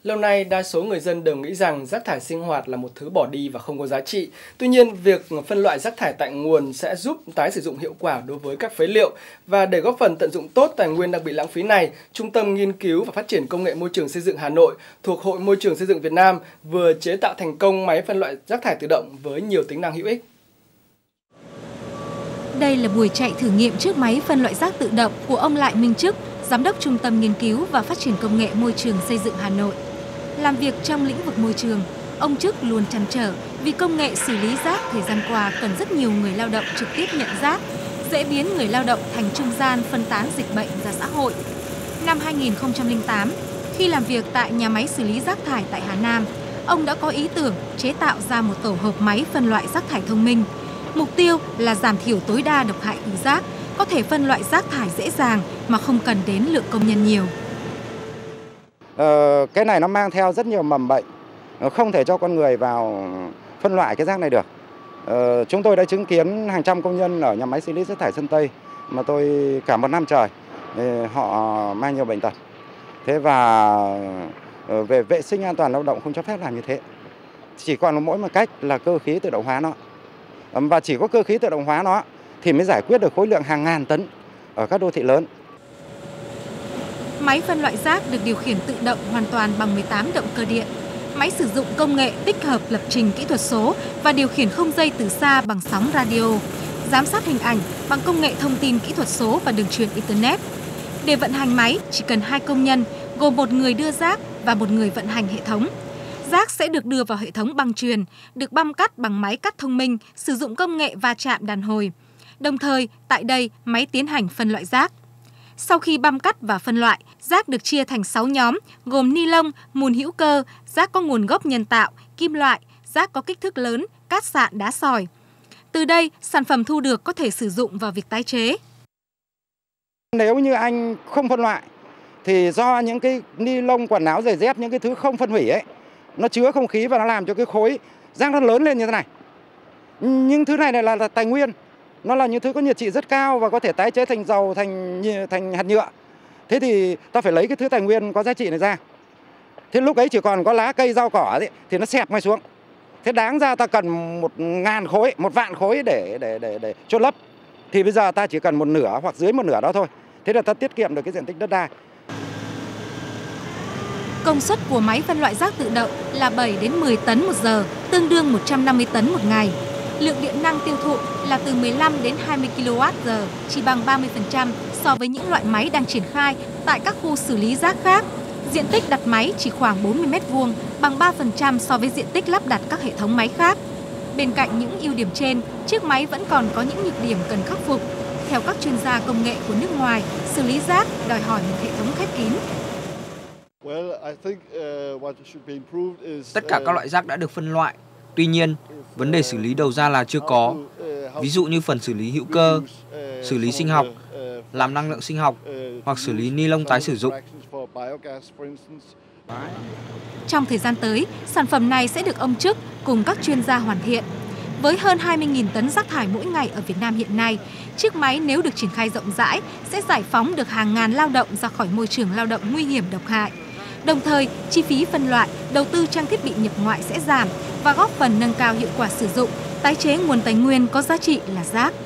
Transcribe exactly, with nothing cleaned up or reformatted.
Lâu nay, đa số người dân đều nghĩ rằng rác thải sinh hoạt là một thứ bỏ đi và không có giá trị. Tuy nhiên, việc phân loại rác thải tại nguồn sẽ giúp tái sử dụng hiệu quả đối với các phế liệu. Và để góp phần tận dụng tốt tài nguyên đang bị lãng phí này, Trung tâm Nghiên cứu và Phát triển Công nghệ Môi trường Xây dựng Hà Nội thuộc Hội Môi trường Xây dựng Việt Nam vừa chế tạo thành công máy phân loại rác thải tự động với nhiều tính năng hữu ích. Đây là buổi chạy thử nghiệm chiếc máy phân loại rác tự động của ông Lại Minh Chức, Giám đốc Trung tâm Nghiên cứu và Phát triển Công nghệ Môi trường Xây dựng Hà Nội. Làm việc trong lĩnh vực môi trường, ông Chức luôn trăn trở vì công nghệ xử lý rác thời gian qua cần rất nhiều người lao động trực tiếp nhận rác, dễ biến người lao động thành trung gian phân tán dịch bệnh ra xã hội. Năm hai nghìn không trăm lẻ tám, khi làm việc tại nhà máy xử lý rác thải tại Hà Nam, ông đã có ý tưởng chế tạo ra một tổ hợp máy phân loại rác thải thông minh. Mục tiêu là giảm thiểu tối đa độc hại từ rác, có thể phân loại rác thải dễ dàng mà không cần đến lượng công nhân nhiều. Ờ, cái này nó mang theo rất nhiều mầm bệnh, không thể cho con người vào phân loại cái rác này được. Ờ, chúng tôi đã chứng kiến hàng trăm công nhân ở nhà máy xử lý rác thải Sơn Tây mà tôi cả một năm trời họ mang nhiều bệnh tật. Thế và về vệ sinh an toàn lao động không cho phép làm như thế. Chỉ còn mỗi một cách là cơ khí tự động hóa nó. Và chỉ có cơ khí tự động hóa nó thì mới giải quyết được khối lượng hàng ngàn tấn ở các đô thị lớn. Máy phân loại rác được điều khiển tự động hoàn toàn bằng mười tám động cơ điện. Máy sử dụng công nghệ tích hợp lập trình kỹ thuật số và điều khiển không dây từ xa bằng sóng radio, giám sát hình ảnh bằng công nghệ thông tin kỹ thuật số và đường truyền Internet. Để vận hành máy, chỉ cần hai công nhân, gồm một người đưa rác và một người vận hành hệ thống. Rác sẽ được đưa vào hệ thống băng chuyền, được băm cắt bằng máy cắt thông minh, sử dụng công nghệ va chạm đàn hồi. Đồng thời, tại đây, máy tiến hành phân loại rác. Sau khi băm cắt và phân loại, rác được chia thành sáu nhóm, gồm ni lông, mùn hữu cơ, rác có nguồn gốc nhân tạo, kim loại, rác có kích thước lớn, cát sạn đá sỏi. Từ đây, sản phẩm thu được có thể sử dụng vào việc tái chế. Nếu như anh không phân loại, thì do những cái ni lông, quần áo, giày dép, những cái thứ không phân hủy ấy, nó chứa không khí và nó làm cho cái khối rác nó lớn lên như thế này. Nhưng thứ này là, là tài nguyên. Nó là những thứ có nhiệt trị rất cao và có thể tái chế thành dầu, thành thành hạt nhựa. Thế thì ta phải lấy cái thứ tài nguyên có giá trị này ra. Thế lúc ấy chỉ còn có lá cây, rau cỏ ấy, thì nó xẹp ngay xuống. Thế đáng ra ta cần một ngàn khối, một vạn khối để để để để chôn lấp. Thì bây giờ ta chỉ cần một nửa hoặc dưới một nửa đó thôi. Thế là ta tiết kiệm được cái diện tích đất đai. Công suất của máy phân loại rác tự động là bảy đến mười tấn một giờ, tương đương một trăm năm mươi tấn một ngày. Lượng điện năng tiêu thụ là từ mười lăm đến hai mươi ki lô oát giờ, chỉ bằng ba mươi phần trăm so với những loại máy đang triển khai tại các khu xử lý rác khác. Diện tích đặt máy chỉ khoảng bốn mươi mét vuông, bằng ba phần trăm so với diện tích lắp đặt các hệ thống máy khác. Bên cạnh những ưu điểm trên, chiếc máy vẫn còn có những nhược điểm cần khắc phục. Theo các chuyên gia công nghệ của nước ngoài, xử lý rác đòi hỏi một hệ thống khép kín. Tất cả các loại rác đã được phân loại. Tuy nhiên, vấn đề xử lý đầu ra là chưa có. Ví dụ như phần xử lý hữu cơ, xử lý sinh học, làm năng lượng sinh học hoặc xử lý ni lông tái sử dụng. Trong thời gian tới, sản phẩm này sẽ được ông Chức cùng các chuyên gia hoàn thiện. Với hơn hai mươi nghìn tấn rác thải mỗi ngày ở Việt Nam hiện nay, chiếc máy nếu được triển khai rộng rãi sẽ giải phóng được hàng ngàn lao động ra khỏi môi trường lao động nguy hiểm độc hại. Đồng thời, chi phí phân loại, đầu tư trang thiết bị nhập ngoại sẽ giảm và góp phần nâng cao hiệu quả sử dụng, tái chế nguồn tài nguyên có giá trị là rác.